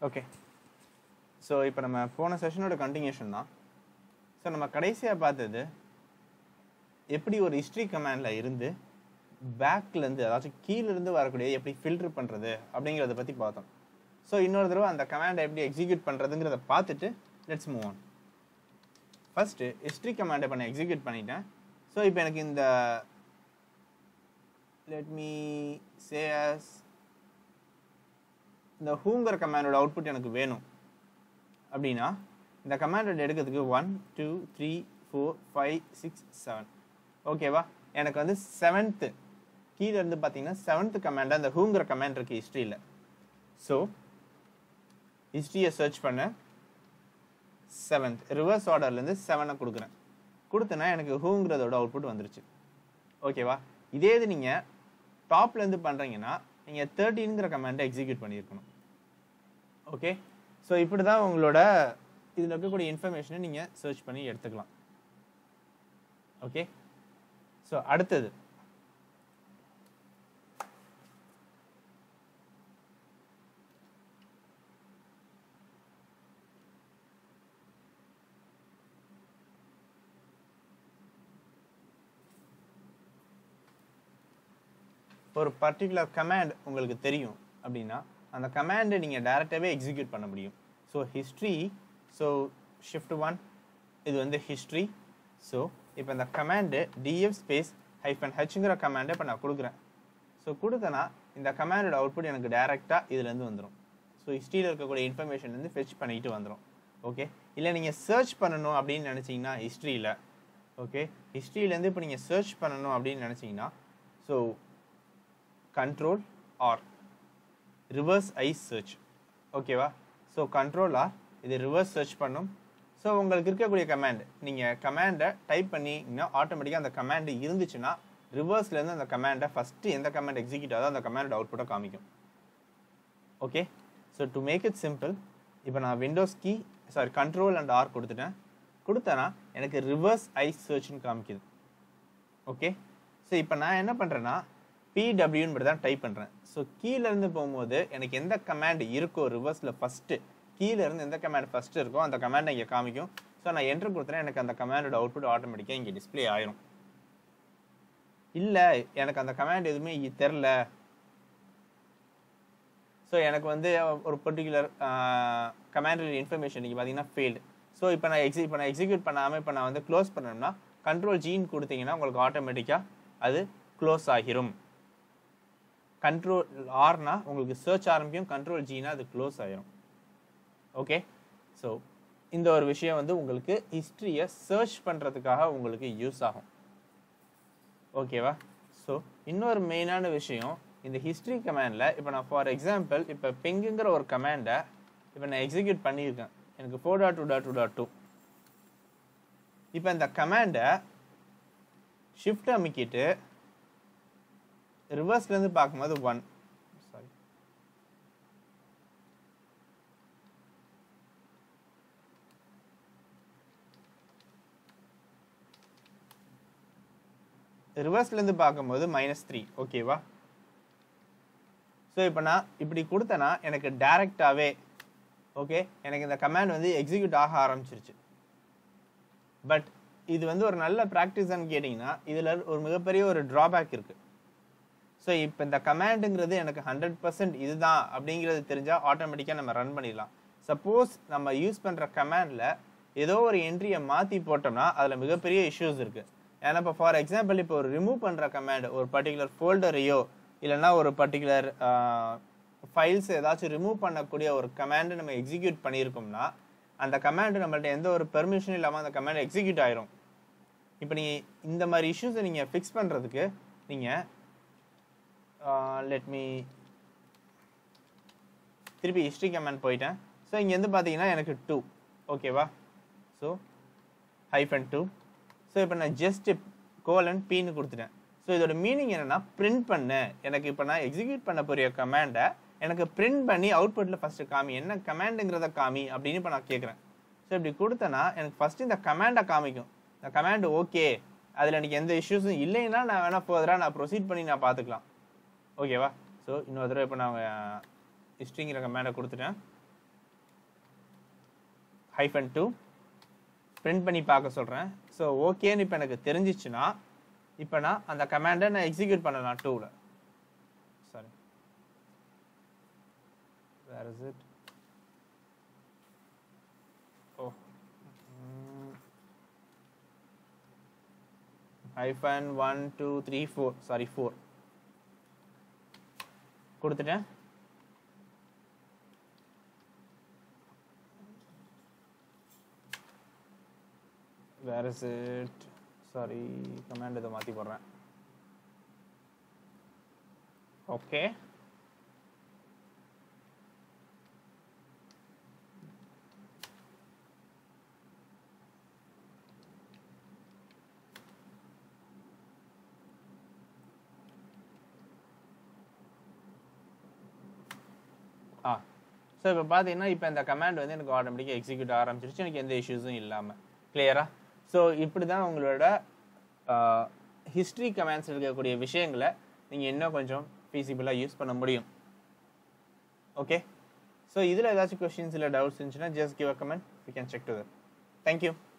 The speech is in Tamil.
ஓகே. ஸோ இப்போ நம்ம போன செஷனோட கண்டினியூஷன் தான். ஸோ நம்ம கடைசியாக பார்த்தது எப்படி ஒரு ஹிஸ்ட்ரி கமாண்டில் இருந்து பேக்லேருந்து, அதாச்சும் கீழேருந்து வரக்கூடிய எப்படி ஃபில்டர் பண்ணுறது அப்படிங்கிறத பற்றி பார்த்தோம். ஸோ இன்னொரு தடவை அந்த கமாண்டை எப்படி எக்ஸிக்யூட் பண்ணுறதுங்கிறத பார்த்துட்டு let's move on. First history கமாண்டை இப்போ நான் எக்ஸிக்யூட் பண்ணிட்டேன். ஸோ இப்போ எனக்கு இந்த let me say as இந்த ஹூங்கிற கமாண்டோட அவுட்புட் எனக்கு வேணும் அப்படின்னா இந்த கமாண்டோட எடுக்கிறதுக்கு 1 2 3 4 5 6 7 ஓகேவா. எனக்கு வந்து 7th கீழே இருந்து பார்த்தீங்கன்னா 7th கமாண்ட் அந்த ஹூங்கிற கமாண்ட் இருக்கு ஹிஸ்ட்ரியில். ஸோ ஹிஸ்ட்ரியை சர்ச் பண்ண 7th ரிவர்ஸ் ஆர்டர்லேருந்து 7 கொடுக்குறேன். கொடுத்தேன்னா எனக்கு ஹூங்கிறதோட அவுட்புட் வந்துருச்சு. ஓகேவா. இதே இது நீங்கள் டாப்லேருந்து பண்ணுறீங்கன்னா நீங்கள் 13ங்கிற கமாண்டை எக்ஸிக்யூட் பண்ணியிருக்கணும். ஓகே. ஸோ இப்படி தான் உங்களோட இதில் இருக்கக்கூடிய இன்ஃபர்மேஷனை நீங்கள் சர்ச் பண்ணி எடுத்துக்கலாம். ஓகே. ஸோ அடுத்தது ஒரு பர்டிகுலர் கமாண்ட் உங்களுக்கு தெரியும் அப்படின்னா அந்த கமாண்டை நீங்கள் டைரெக்டாகவே எக்ஸிக்யூட் பண்ண முடியும். ஸோ ஹிஸ்ட்ரி, ஸோ ஷிஃப்ட் 1 இது வந்து ஹிஸ்ட்ரி. ஸோ இப்போ இந்த கமாண்டு df ஸ்பேஸ் -hங்கிற கமாண்டை இப்போ நான் கொடுக்குறேன். ஸோ கொடுத்தேன்னா இந்த கமாண்டோட அவுட்புட் எனக்கு டைரெக்டாக இதுலேருந்து வந்துடும். ஸோ ஹிஸ்ட்ரியில் இருக்கக்கூடிய இன்ஃபர்மேஷன்லேருந்து ஃபெச் பண்ணிட்டு வந்துடும். ஓகே. இல்லை நீங்கள் சர்ச் பண்ணணும் அப்படின்னு நினச்சிங்கன்னா ஹிஸ்ட்ரியில், ஓகே, ஹிஸ்ட்ரியிலேருந்து இப்போ நீங்கள் சர்ச் பண்ணணும் அப்படின்னு நினச்சிங்கன்னா so control R reverse I search. ஓகேவா. ஸோ control R இது ரிவர்ஸ் சர்ச் பண்ணும். ஸோ உங்களுக்கு இருக்கக்கூடிய கமாண்ட் நீங்கள் கமாண்டை டைப் பண்ணிங்கன்னா ஆட்டோமேட்டிக்காக அந்த கமாண்டு இருந்துச்சுன்னா ரிவர்ஸ்லேருந்து அந்த கமாண்டை ஃபஸ்ட்டு எந்த கமாண்ட் எக்ஸிக்யூட் ஆகுதோ அந்த கமாண்டோட அவுட்புட்டை காமிக்கும். Okay. So to make it simple இப்போ நான் Windows key control and R கொடுத்தேன்னா எனக்கு ரிவர்ஸ் ஐ சர்ச்னு காமிக்குது. ஓகே. ஸோ இப்போ நான் என்ன பண்ணுறேன்னா PWன்னு தான் டைப் பண்ணுறேன். ஸோ கீழேருந்து போகும்போது எனக்கு எந்த கமாண்ட் இருக்கோ ரிவர்ஸில் ஃபஸ்ட்டு கீழேருந்து எந்த கமாண்ட் ஃபஸ்ட்டு இருக்கோ அந்த கமாண்டை இங்கே காமிக்கும். ஸோ நான் என்ட்ரு கொடுத்தேன்னா எனக்கு அந்த கமாண்டோட அவுட்புட் ஆட்டோமேட்டிக்காக இங்கே டிஸ்பிளே ஆயிரும். இல்லை எனக்கு அந்த கமாண்ட் எதுவுமே தெரில, ஸோ எனக்கு வந்து ஒரு பர்டிகுலர் கமாண்டோட இன்ஃபர்மேஷன் இங்கே பார்த்தீங்கன்னா ஃபெயில்டு. ஸோ இப்போ நான் எக்ஸிக்யூட் பண்ணாமல் இப்போ நான் வந்து க்ளோஸ் பண்ணணும்னா கண்ட்ரோல் ஜீன் கொடுத்தீங்கன்னா உங்களுக்கு ஆட்டோமேட்டிக்காக அது க்ளோஸ் ஆகிரும். கண்ட்ரோல் ஆர்னா உங்களுக்கு சர்ச் ஆரம்பிக்கும், கண்ட்ரோல் ஜீனா அது க்ளோஸ் ஆகிரும். ஓகே. ஸோ இந்த ஒரு விஷயம் வந்து உங்களுக்கு ஹிஸ்ட்ரியை சர்ச் பண்ணுறதுக்காக உங்களுக்கு யூஸ் ஆகும். ஓகேவா. ஸோ இன்னொரு மெயினான விஷயம் இந்த ஹிஸ்ட்ரி கமாண்டில் இப்போ நான் ஃபார் எக்ஸாம்பிள் இப்போ பிங்குங்கிற ஒரு கமாண்டை இப்போ நான் எக்ஸிக்யூட் பண்ணியிருக்கேன். எனக்கு 4.2.2.2 இப்போ இந்த கமாண்டை ஷிஃப்ட் அமைக்கிட்டு ரிவர்ஸ்லேருந்து பார்க்கும்போது 1 ரிவர்ஸ்லேருந்து பார்க்கும்போது -3. ஓகேவா. ஸோ இப்போ நான் இப்படி கொடுத்தேன்னா எனக்கு டைரெக்டாகவே ஓகே எனக்கு இந்த கமாண்ட் வந்து எக்ஸிக்யூட் ஆக ஆரம்பிச்சிருச்சு. பட் இது வந்து ஒரு நல்ல ப்ராக்டிஸ்ன்னு கேட்டிங்கன்னா இதில் ஒரு மிகப்பெரிய ஒரு ட்ராபேக் இருக்குது. ஸோ இப்போ இந்த கமாண்டுங்கிறது எனக்கு 100% இதுதான் அப்படிங்கிறது தெரிஞ்சால் ஆட்டோமேட்டிக்காக நம்ம ரன் பண்ணிடலாம். சப்போஸ் நம்ம யூஸ் பண்ணுற கமாண்டில் ஏதோ ஒரு என்ட்ரியை மாற்றி போட்டோம்னா அதில் மிகப்பெரிய இஷ்யூஸ் இருக்குது. ஏன்னா இப்போ ஃபார் எக்ஸாம்பிள் இப்போ ஒரு ரிமூவ் பண்ணுற கமாண்ட் ஒரு பர்டிகுலர் ஃபோல்டரையோ இல்லைன்னா ஒரு பர்டிகுலர் ஃபைல்ஸ் ஏதாச்சும் ரிமூவ் பண்ணக்கூடிய ஒரு கமாண்டை நம்ம எக்ஸிக்யூட் பண்ணியிருக்கோம்னா அந்த கமாண்டு நம்மள்ட்ட எந்த ஒரு பெர்மிஷனும் இல்லாமல் அந்த கமாண்ட் எக்ஸிக்யூட் ஆயிரும். இப்போ நீங்கள் இந்த மாதிரி இஷ்யூஸை நீங்கள் ஃபிக்ஸ் பண்ணுறதுக்கு நீங்கள் let me திருப்பி ஹிஸ்ட்ரி கமாண்ட் போயிட்டேன். ஸோ இங்கேருந்து பார்த்தீங்கன்னா எனக்கு 2 ஓகேவா. ஸோ -2. ஸோ இப்போ நான் ஜஸ்ட் :P கொடுத்துட்டேன். ஸோ இதோட மீனிங் என்னென்னா பிரிண்ட் பண்ணு, எனக்கு இப்போ நான் எக்ஸிக்யூட் பண்ண போகிற கமாண்டை எனக்கு பிரிண்ட் பண்ணி அவுட்புட்டில் ஃபஸ்ட்டு காமி, என்ன கமாண்டுங்கிறத காமி அப்படின்னு இப்போ நான் கேட்குறேன். ஸோ இப்படி கொடுத்தேன்னா எனக்கு ஃபஸ்ட்டு இந்த கமாண்டை காமிக்கும். இந்த கமாண்டு ஓகே அதில் எனக்கு எந்த இஷ்யூஸும் இல்லைன்னா நான் வேணால் ஃபர்தராக நான் ப்ரொசீட் பண்ணி நான் பார்த்துக்கலாம். ஓகேவா. ஸோ இன்னொரு தடவை இப்போ நான் ஹிஸ்ட்ரிங்கிற கமாண்டை கொடுத்துட்டேன். -2 பிரிண்ட் பண்ணி பார்க்க சொல்கிறேன். ஸோ ஓகேன்னு இப்போ எனக்கு தெரிஞ்சிச்சுன்னா இப்போ நான் அந்த கமாண்டை நான் எக்ஸிக்யூட் பண்ணலாம் 2ல. Sorry, where is it? Oh, -1 2 3 4 sorry 4 கொடுத்துட்டேன். Where is it? Sorry, command இதை மாற்றி போடுறேன். ஓகே, ஸோ இப்போ பார்த்தீங்கன்னா இப்போ இந்த கமாண்ட் வந்து எனக்கு ஆட்டோமேட்டிக்காக எக்ஸிக்யூட் ஆரம்பிச்சிருச்சு, எனக்கு எந்த இஷ்யூஸும் இல்லாமல். கிளியரா? ஸோ இப்படி தான் உங்களோட ஹிஸ்ட்ரி கமாண்ட்ஸ் இருக்கக்கூடிய விஷயங்களை நீங்கள் இன்னும் கொஞ்சம் ஃபீஸிபிளாக யூஸ் பண்ண முடியும். ஓகே, ஸோ இதில் ஏதாச்சும் கொஸ்டின்ஸ் இல்லை டவுட்ஸ் இருந்துச்சுன்னா just give a comment, we can check to that. Thank you.